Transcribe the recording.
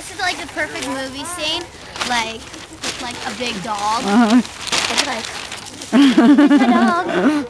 this is like the perfect movie scene, like with like a big dog. Uh-huh. It's like, it's a dog.